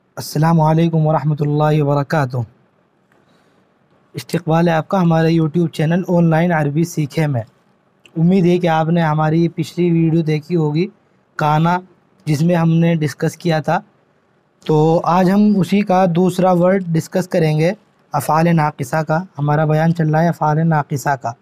السلام علیکم ورحمۃ اللہ وبرکاتہ۔ استقبال ہے آپ کا ہمارے یوٹیوب چینل آن لائن عربی سیکھے میں۔ امید ہے کہ آپ نے ہماری پچھلی ویڈیو دیکھی ہوگی کانا، جس میں ہم نے ڈسکس کیا تھا۔ تو آج ہم اسی کا دوسرا ورڈ ڈسکس کریں گے، افعال ناقصہ کا۔ ہمارا بیان چل رہا ہے افعال ناقصہ کا۔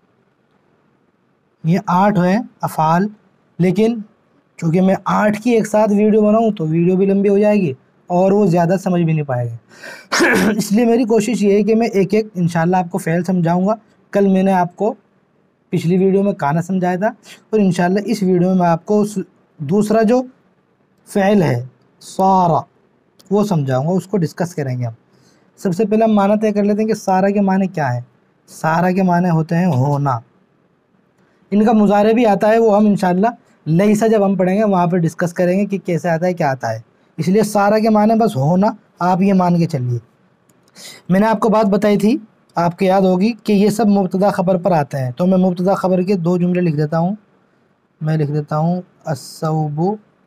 یہ 8 ہیں افعال، لیکن چونکہ میں 8 کی ایک ساتھ ویڈیو بناؤں تو ویڈیو بھی لمبی ہو جائے گی اور وہ زیادہ سمجھ بھی نہیں پائے گا۔ اس لیے میری کوشش یہ ہے کہ میں ایک ایک انشاءاللہ آپ کو فعل سمجھاؤں گا۔ کل میں نے آپ کو پچھلی ویڈیو میں کانا سمجھایا تھا، اور انشاءاللہ اس ویڈیو میں آپ کو دوسرا جو فعل ہے سارا وہ سمجھاؤں گا، اس کو ڈسکس کریں گے ہم۔ سب سے پہلے ہم معنی طے کر لیتے ہیں کہ سارا کے معنی کیا ہے۔ سارا کے معنی ہوتے ہیں ہونا۔ ان کا مضارع بھی آتا ہے، وہ ہم انشاءاللہ لیسا جب ہم پڑھیں گے وہاں پہ ڈسکس کریں گے کہ کیسے آتا ہے کیا آتا ہے۔ اس لیے سارا کے معنی بس ہونا، آپ یہ مان کے چلیے۔ میں نے آپ کو بات بتائی تھی، آپ کو یاد ہوگی کہ یہ سب مبتدا خبر پر آتے ہیں۔ تو میں مبتدا خبر کے 2 جملے لکھ دیتا ہوں۔ میں لکھ دیتا ہوں الثوب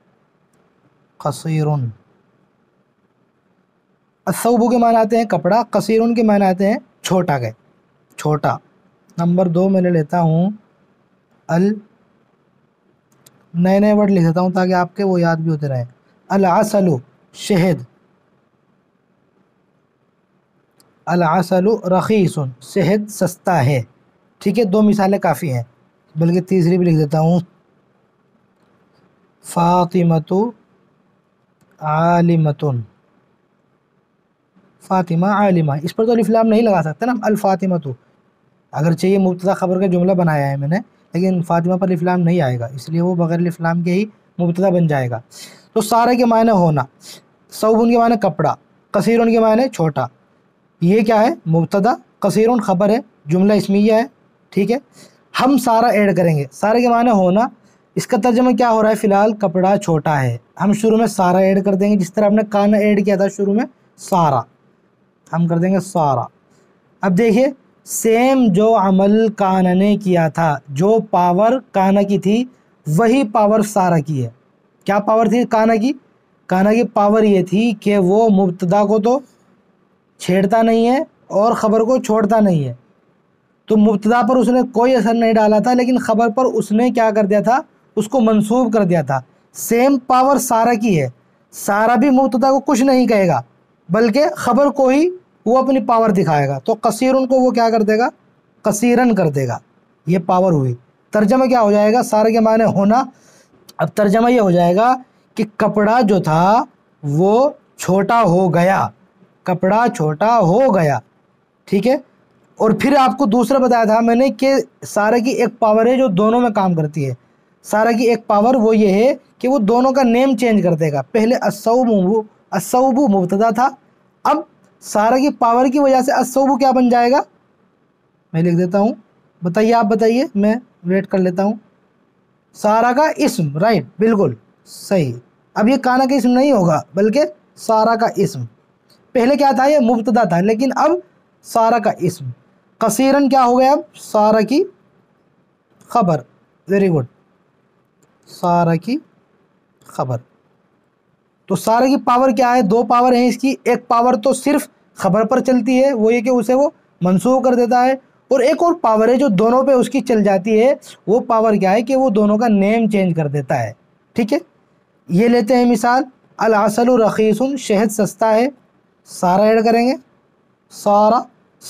قصیر۔ الثوب کے معنی آتے ہیں کپڑا، قصیر کے معنی آتے ہیں چھوٹا گئے، چھوٹا۔ نمبر 2 میں لے لیتا ہوں نئے ورڈ لکھ دیتا ہوں تاکہ آپ کے وہ یاد بھی ہوتے رہیں۔ العسل شہد، العسل رخیص شہد سستا ہے۔ ٹھیک ہے، 2 مثالیں کافی ہیں، بلکہ تیسری بھی لکھ دیتا ہوں فاطمۃ عالمۃ۔ فاطمہ عالمہ، اس پر تو الف لام نہیں لگا سکتے نا الفاطمۃ، اگرچہ یہ مبتدا خبر کا جملہ بنایا ہے میں نے، لیکن فاطمہ پر الف لام نہیں آئے گا، اس لیے وہ بغیر الف لام کے ہی مبتدا بن جائے گا۔ تو سارے کے معنی ہونا، ثوب کے معنی کپڑا، قصیر کے معنی چھوٹا۔ یہ کیا ہے؟ مبتدا، قصیر خبر ہے، جملہ اسمیہ ہے۔ ٹھیک ہے، ہم سارا ایڈ کریں گے۔ سارے کے معنی ہونا، اس کا ترجمہ کیا ہو رہا ہے؟ فی الحال کپڑا چھوٹا ہے، ہم شروع میں سارا ایڈ کر دیں گے، جس طرح ہم نے کانا ایڈ کیا تھا شروع میں سارا، ہم کر دیں گے سارا۔ اب دیکھیے، سیم جو عمل کانا نے کیا تھا، جو پاور کانا کی تھی وہی پاور سارا کی ہے۔ کیا پاور تھی کانا کی؟ کانا کی پاور یہ تھی کہ وہ مبتدا کو تو چھیڑتا نہیں ہے اور خبر کو چھوڑتا نہیں ہے۔ تو مبتدا پر اس نے کوئی اثر نہیں ڈالا تھا، لیکن خبر پر اس نے کیا کر دیا تھا؟ اس کو منسوب کر دیا تھا۔ سیم پاور سارا کی ہے، سارا بھی مبتدا کو کچھ نہیں کہے گا، بلکہ خبر کو ہی وہ اپنی پاور دکھائے گا۔ تو قصیرن کو وہ کیا کر دے گا؟ قصیرن کر دے گا۔ یہ پاور ہوئی۔ ترجمہ کیا ہو جائے گا؟ سارے کے معنی ہونا۔ اب ترجمہ یہ ہو جائے گا کہ کپڑا جو تھا وہ چھوٹا ہو گیا، کپڑا چھوٹا ہو گیا۔ ٹھیک ہے، اور پھر آپ کو دوسرا بتایا تھا میں نے کہ سارا کی ایک پاور ہے جو دونوں میں کام کرتی ہے۔ سارا کی ایک پاور وہ یہ ہے کہ وہ دونوں کا نیم چینج کر دے گا۔ پہلے الثوب مبتدا تھا، اب سارا کی پاور کی وجہ سے الثوب کیا بن جائے گا؟ میں لکھ دیتا ہوں، بتائیے، آپ بتائیے، میں ویٹ کر لیتا ہوں۔ سارا کا اسم، رائٹ، بالکل صحیح۔ اب یہ کانا کا اسم نہیں ہوگا بلکہ سارا کا اسم۔ پہلے کیا تھا؟ یہ مبتدا تھا، لیکن اب سارا کا اسم۔ قصیرن کیا ہو گیا؟ اب سارا کی خبر۔ ویری گڈ، سارا کی خبر۔ تو سارا کی پاور کیا ہے؟ 2 پاور ہیں اس کی۔ ایک پاور تو صرف خبر پر چلتی ہے، وہ یہ کہ اسے وہ منسوخ کر دیتا ہے، اور ایک اور پاور ہے جو دونوں پہ اس کی چل جاتی ہے۔ وہ پاور کیا ہے کہ وہ دونوں کا نیم چینج کر دیتا ہے۔ ٹھیک ہے، یہ لیتے ہیں مثال، العسل رخیص شہد سستا ہے، سارا ایڈ کریں گے، سارا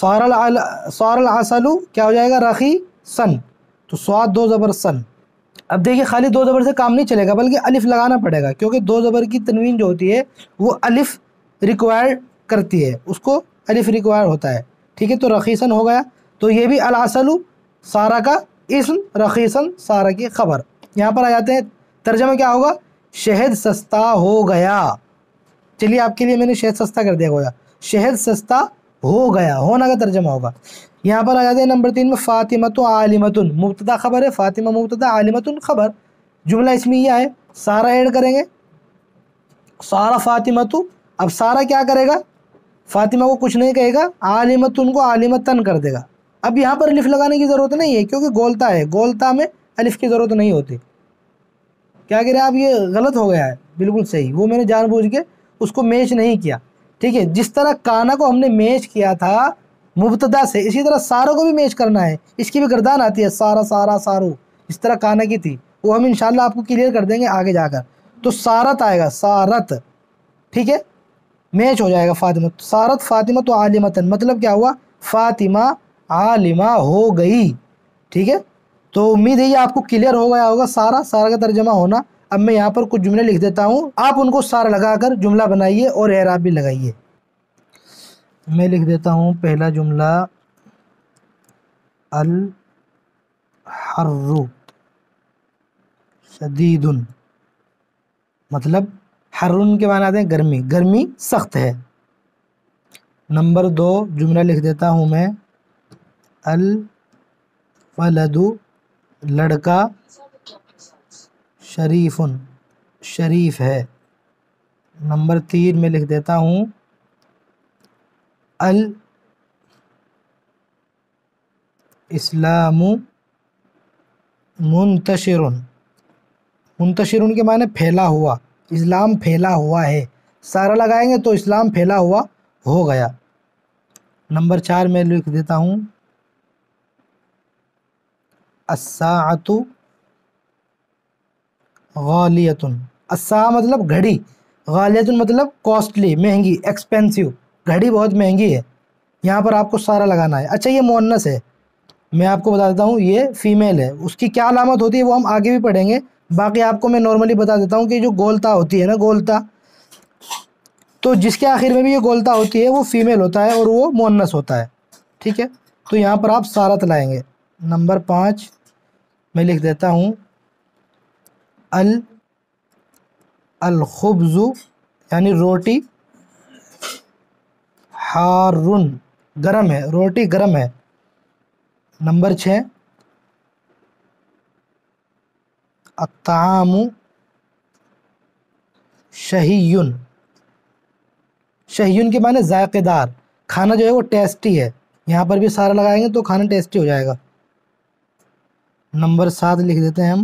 العسل کیا ہو جائے گا؟ رخیصن، تو سواد 2 زبر سن۔ اب دیکھیے، خالی 2 زبر سے کام نہیں چلے گا بلکہ الف لگانا پڑے گا، کیونکہ 2 زبر کی تنوین جو ہوتی ہے وہ الف ریکوائر کرتی ہے، اس کو الف ریکوائر ہوتا ہے۔ ٹھیک ہے، تو رخیصن ہو گیا۔ تو یہ بھی العسل سارا کا اسم، رخیصن سارا کی خبر۔ یہاں پر آ جاتے ہیں، ترجمہ کیا ہوگا؟ شہد سستا ہو گیا۔ چلیے، آپ کے لیے میں نے شہد سستا کر دیا گویا، شہد سستا ہو گیا، ہونا کا ترجمہ ہوگا۔ یہاں پر آ جاتے ہیں نمبر 3 میں، فاطمۃ عالمۃ، مبتدا خبر ہے، فاطمہ مبتدا، عالمۃ خبر، جملہ اسمیہ ہے، سارا ایڈ کریں گے، سارا فاطمۃ۔ اب سارا کیا کرے گا؟ فاطمہ کو کچھ نہیں کہے گا، عالمۃ کو عالمتن کر دے گا۔ اب یہاں پر الف لگانے کی ضرورت نہیں ہے، کیونکہ گولتا ہے، گولتا میں الف کی ضرورت نہیں ہوتی۔ کیا کہہ رہے ہیں آپ؟ یہ غلط ہو گیا ہے، بالکل صحیح، وہ میں نے جان بوجھ کے اس کو میچ نہیں کیا، ٹھیک ہے؟ جس طرح کانا کو ہم نے میچ کیا تھا مبتدا سے، اسی طرح سارا کو بھی میچ کرنا ہے، اس کی بھی گردان آتی ہے سارا سارا سارو، اس طرح کانا کی تھی، وہ ہم انشاءاللہ آپ کو کلیئر کر دیں گے آگے جا کر۔ تو سارت آئے گا، سارت، ٹھیک ہے؟ میچ ہو جائے گا فاطمہ، سارت فاطمہ تو عالمتن، مطلب کیا ہوا؟ فاطمہ عالمہ ہو گئی، ٹھیک ہے؟ تو امید ہے یہ آپ کو کلیئر ہو گیا ہوگا سارا کا ترجمہ ہونا۔ اب میں یہاں پر کچھ جملے لکھ دیتا ہوں، آپ ان کو سارا لگا کر جملہ بنائیے اور اعراب بھی لگائیے۔ میں لکھ دیتا ہوں پہلا جملہ، الحر شدید، مطلب حرن کے معنی آتے ہیں گرمی، گرمی سخت ہے۔ نمبر 2 جملہ لکھ دیتا ہوں میں، الولد لڑکا شریف، شریف ہے۔ نمبر 3 میں لکھ دیتا ہوں، الاسلام منتشر، منتشر کے معنی پھیلا ہوا، اسلام پھیلا ہوا ہے، سارا لگائیں گے تو اسلام پھیلا ہوا ہو گیا۔ نمبر 4 میں لکھ دیتا ہوں، الساعۃ غالیۃ، الساعہ مطلب گھڑی، غالیۃ مطلب کاسٹلی، مہنگی، ایکسپینسو، گھڑی بہت مہنگی ہے۔ یہاں پر آپ کو سارا لگانا ہے۔ اچھا یہ مؤنث ہے، میں آپ کو بتا دیتا ہوں یہ فیمیل ہے، اس کی کیا علامت ہوتی ہے وہ ہم آگے بھی پڑھیں گے، باقی آپ کو میں نارملی بتا دیتا ہوں کہ جو گولتا ہوتی ہے نا، گولتا، تو جس کے آخر میں بھی یہ گولتا ہوتی ہے وہ فیمیل ہوتا ہے اور وہ مؤنث ہوتا ہے، ٹھیک ہے؟ تو یہاں پر آپ سارت لائیں گے۔ نمبر 5 میں لکھ دیتا ہوں، الخبز یعنی روٹی، حارن گرم ہے، روٹی گرم ہے۔ نمبر 6 الطعام شہیٌ، شہیٌ کے معنی ذائقے دار، کھانا جو ہے وہ ٹیسٹی ہے، یہاں پر بھی سارا لگائیں گے تو کھانا ٹیسٹی ہو جائے گا۔ نمبر 7 لکھ دیتے ہیں ہم،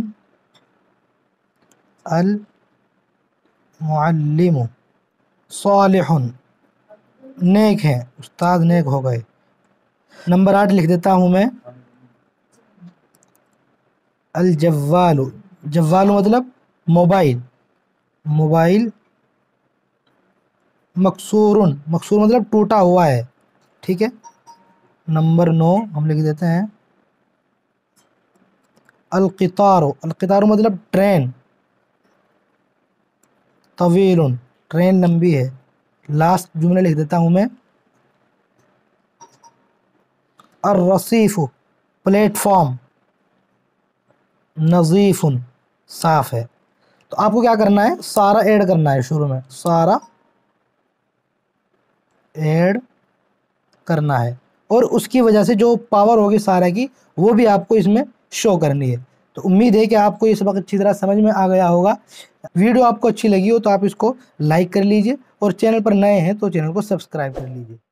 المعلم صالح، نیک ہیں، استاد نیک ہو گئے۔ نمبر 8 لکھ دیتا ہوں میں، الجوال، جوال مطلب موبائل، موبائل مکسور، مکسور مطلب ٹوٹا ہوا ہے، ٹھیک ہے؟ نمبر 9 ہم لکھ دیتے ہیں، القطار، القطار مطلب ٹرین، طویل، ٹرین لمبی ہے۔ لاسٹ جملہ لکھ دیتا ہوں میں، الرصیف پلیٹ فارم، نظیف صاف ہے۔ تو آپ کو کیا کرنا ہے، سارا ایڈ کرنا ہے، شروع میں سارا ایڈ کرنا ہے، اور اس کی وجہ سے جو پاور ہوگی سارا کی وہ بھی آپ کو اس میں شو کرنی ہے۔ تو امید ہے کہ آپ کو یہ سبق اچھی طرح سمجھ میں آ گیا ہوگا۔ ویڈیو آپ کو اچھی لگی ہو تو آپ اس کو لائک کر لیجئے، اور چینل پر نئے ہیں تو چینل کو سبسکرائب کر لیجئے۔